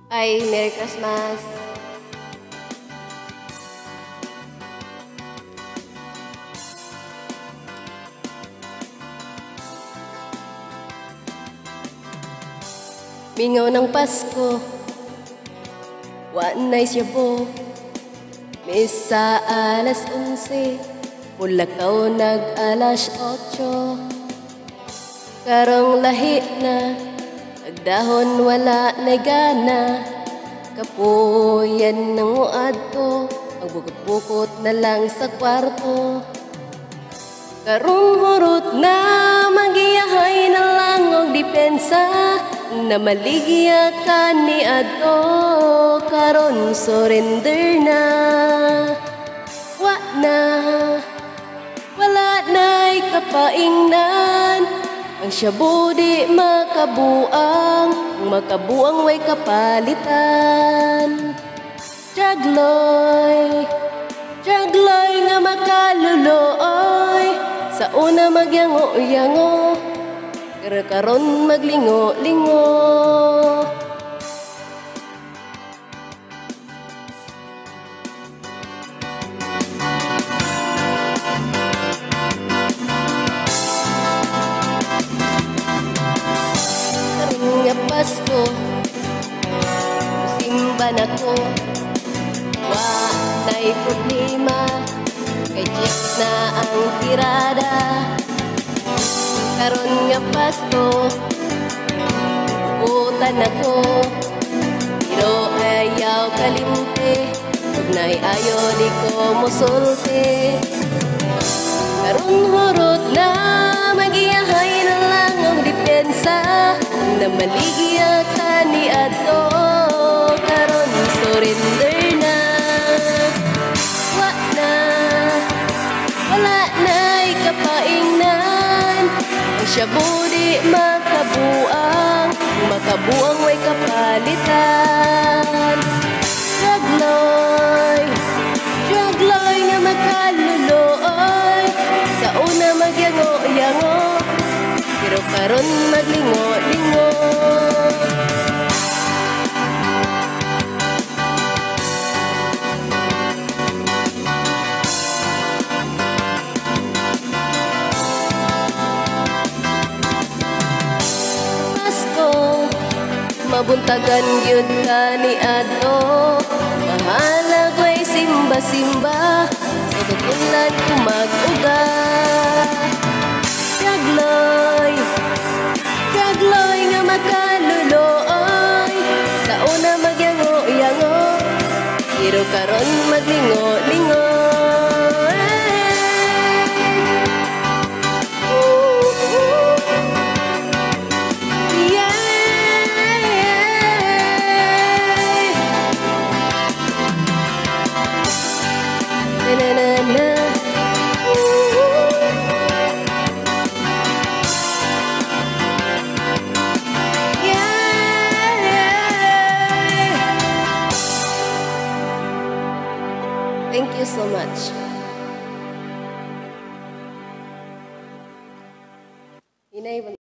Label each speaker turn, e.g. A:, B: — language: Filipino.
A: Ay, Merry Christmas. Mingaw ng Pasko, wanay siya po. Misa alas 11, Mulakaw nag-alas 8. Karong lahi na, nagdahon wala na gana. Kapuyan ng uadto, magbukot-bukot na lang sa kwarto. Karong hurot na, magiyahay na lang og depensa. Na maligya ka ni adto, karon surrender na. Wala na'y kapaingnan. Ang shabu di makabuang, ang makabuang way kapalitan. Jagloy nga makaluluoy, sa una magyango-yango, pero karon maglingo-lingo. Karing nga Pasko, simba na ko, wanay problema, kay jeep na ang tirada. Karon nga Pasko, utan ako, pero ayaw kalimte, ug naiayo di ko musulti. Karon hurot na, magiyahay na lang ang depensa. Na maligya ka ni adto, karon surrender na. Wala na'y kapaingnan. Ang shabu di makabuang, makabuang way kapalitan. Jagloy nga makaluluoy, sa una magyango-yango, pero karon maglingo-lingo. Mabuntagan yun ka ni adto, mahalag way simba-simba, sa tutulan ko mag-uga. Jagloy nga makaluluoy, sa una magyango-yango, pero karon maglingo-lingo. Thank you so much.